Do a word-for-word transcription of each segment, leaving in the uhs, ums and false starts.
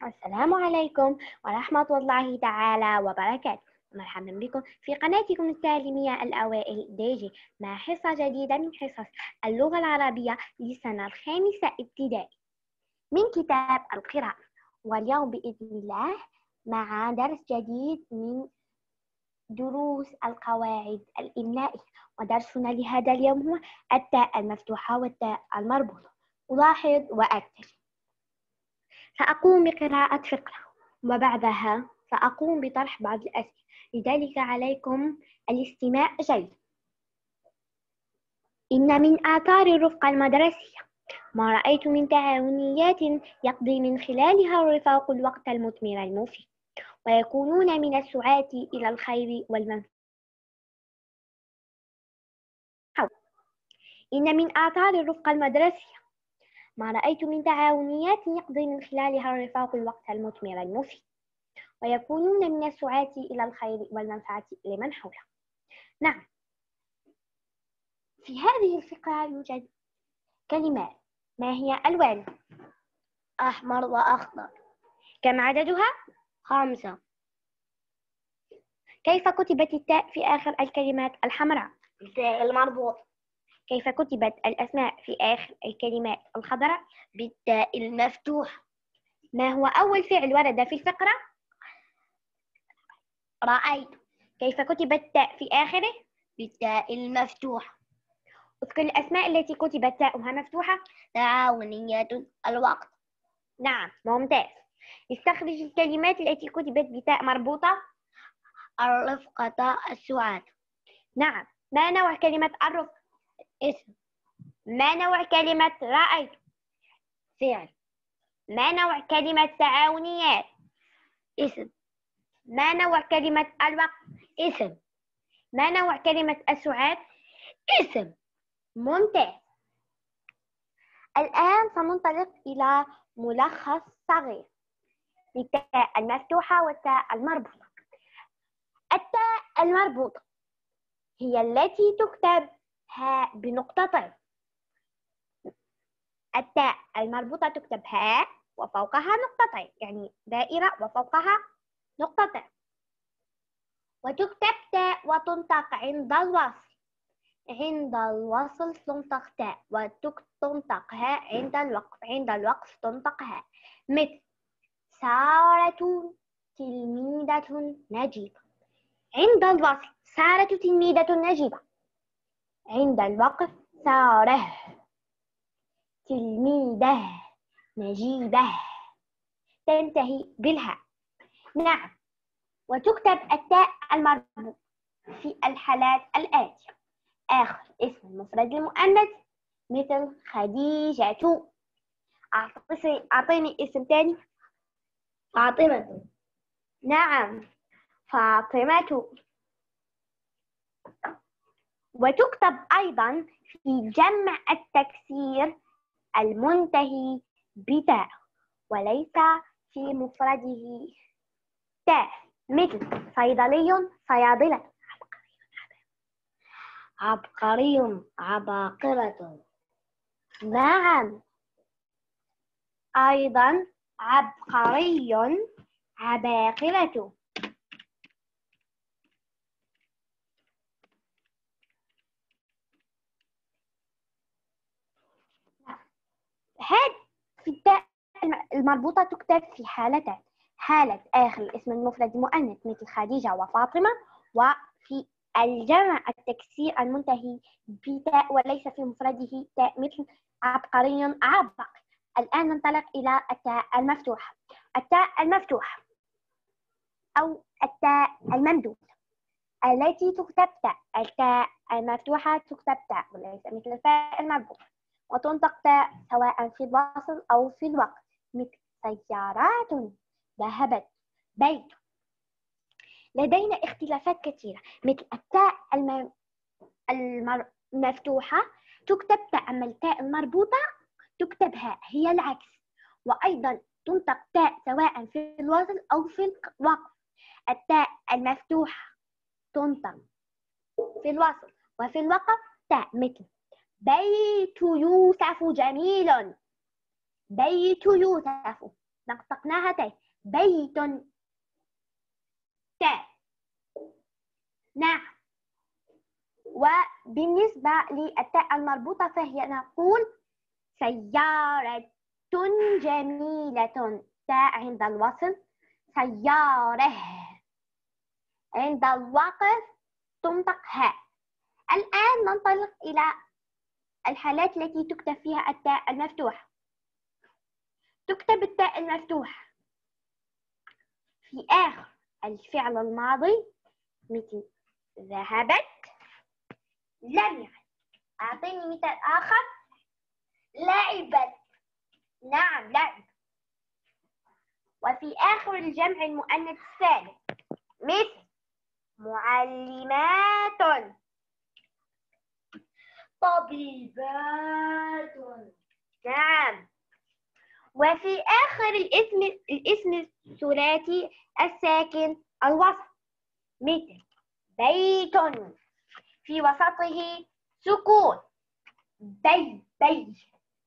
السلام عليكم ورحمة الله تعالى وبركاته. مرحبا بكم في قناتكم التعليمية الأوائل ديجي مع حصة جديدة من حصص اللغة العربية للسنة الخامسة ابتدائي من كتاب القراءة. واليوم بإذن الله مع درس جديد من دروس القواعد الإملائية، ودرسنا لهذا اليوم هو التاء المفتوحة والتاء المربوطة. ألاحظ وأكتب. سأقوم بقراءة فقرة وبعدها سأقوم بطرح بعض الأسئلة، لذلك عليكم الاستماع جيد. إن من آثار الرفقة المدرسية ما رأيت من تعاونيات يقضي من خلالها الرفاق الوقت المثمر المفيد، ويكونون من السعاة إلى الخير والمنفعة. إن من آثار الرفقة المدرسية ما رأيت من تعاونيات يقضي من خلالها الرفاق الوقت المثمر المفيد، ويكونون من السعاة إلى الخير والمنفعة لمن حوله. نعم، في هذه الفقرة يوجد كلمات. ما هي ألوان؟ أحمر وأخضر. كم عددها؟ خمسة. كيف كتبت التاء في آخر الكلمات الحمراء؟ بالتاء المربوط. كيف كتبت الأسماء في آخر الكلمات الخضراء؟ بالتاء المفتوح. ما هو أول فعل ورد في الفقرة؟ رأيت. كيف كتبت التاء في آخره؟ بالتاء المفتوح. اذكر الأسماء التي كتبت تاؤها مفتوحة. تعاونيات الوقت. نعم، ممتاز. استخرج الكلمات التي كتبت بتاء مربوطة. الرفقة السعاد. نعم. ما نوع كلمة الرفق؟ اسم. ما نوع كلمة رأيت؟ فعل. ما نوع كلمة تعاونيات؟ اسم. ما نوع كلمة الوقت؟ اسم. ما نوع كلمة السعاد؟ اسم. ممتاز. الآن سننطلق إلى ملخص صغير للتاء المفتوحة والتاء المربوطة. التاء المربوطة هي التي تكتب هاء بنقطتين. التاء المربوطة تكتب هاء وفوقها نقطتين، يعني دائرة وفوقها نقطتين، وتكتب تاء وتنطق عند الوصل. عند الوصل تنطق تاء وتنطق هاء عند الوقف. عند الوقف تنطق هاء، مثل سارة تلميذة نجيبة. عند الوصل سارة تلميذة نجيبة. عند الوقف سارة تلميذة نجيبة، تنتهي بالهاء. نعم، وتكتب التاء المربوطة في الحالات الآتية: آخر اسم المفرد المؤنث مثل خديجة. أعطيني اسم تاني. فاطمة. نعم، فاطمة. وتكتب أيضا في جمع التكسير المنتهي بتاء وليس في مفرده تاء، مثل صيدلي صيادلة، عبقري عباقرة. نعم، أيضا عبقري عباقرة. هذه التاء المربوطة تكتب في حالتين: حالة آخر الاسم المفرد المؤنث مثل خديجة وفاطمة، وفي الجمع التكسير المنتهي بتاء وليس في مفرده تاء مثل عبقري عبق. الآن ننطلق إلى التاء المفتوحة. التاء المفتوحة أو التاء الممدودة التي تكتب تاء. التاء المفتوحة تكتب تاء وليس مثل التاء المربوطة، وتنطق تاء سواء في الوصل أو في الوقت، مثل سيارات، ذهبت، بيت. لدينا اختلافات كثيرة، مثل التاء الم... المفتوحة تكتب تاء، أما التاء المربوطة تكتب هاء، هي العكس. وأيضا تنطق تاء سواء في الوصل أو في الوقف. التاء المفتوحة تنطق في الوصل وفي الوقف تاء، مثل بيت يوسف جميل. بيت يوسف نطق نطقناها تاء. بيت تاء. نعم. وبالنسبة للتاء المربوطة فهي نقول سيارة جميلة. تاء عند الوصل. سيارة. عند الوقف تنطق هاء. الآن ننطلق إلى الحالات التي تكتب فيها التاء المفتوحة. تكتب التاء المفتوحة في آخر الفعل الماضي مثل ذهبت، لم يعد. أعطيني مثال آخر. لعبت. نعم لعب. وفي آخر الجمع المؤنث السالم مثل معلمات، طبيبات. نعم. وفي آخر الاسم الاسم الثلاثي الساكن الوسط مثل بيت، في وسطه سكون. بي بيت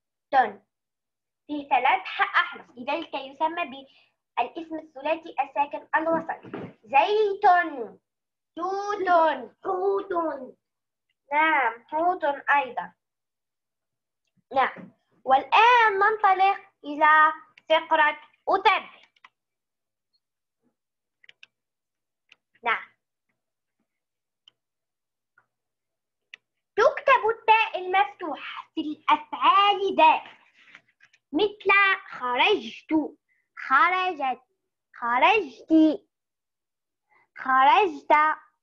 في ثلاث أحرف، لذلك يسمى بالاسم الثلاثي الساكن الوسط. زيت، توت، حوت. نعم حوت أيضا. نعم. والآن ننطلق إلى فقرة أتبع. نعم. تكتب التاء المفتوحة في الأفعال دائما مثل خرجت، خرجت، خرجت، خرجت.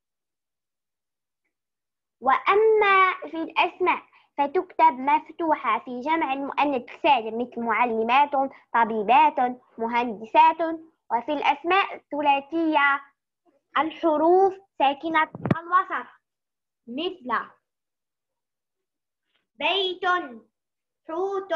وأما في الأسماء فتكتب مفتوحة في جمع المؤنث السالم مثل معلمات، طبيبات، مهندسات. وفي الأسماء الثلاثية الحروف ساكنة الوسط مثل بيت، حوت،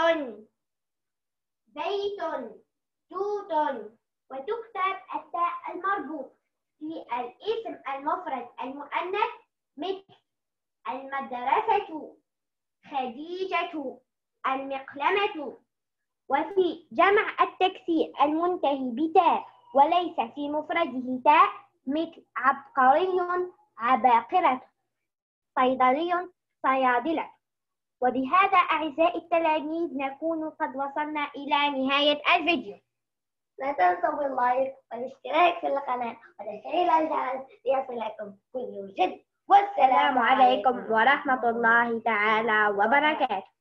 بيت، توت. وتكتب التاء المربوط في الاسم المفرد المؤنث مثل المدرسة، خديجة، المقلمة. وفي جمع التكسير المنتهي بتاء وليس في مفرده تاء مثل عبقري، عباقرة، صيدلي، صيادلة. وبهذا أعزائي التلاميذ نكون قد وصلنا إلى نهاية الفيديو. لا تنسوا باللايك والاشتراك في القناة وتفعيل الجرس ليصلكم كل جديد. والسلام السلام عليكم ورحمة الله تعالى وبركاته.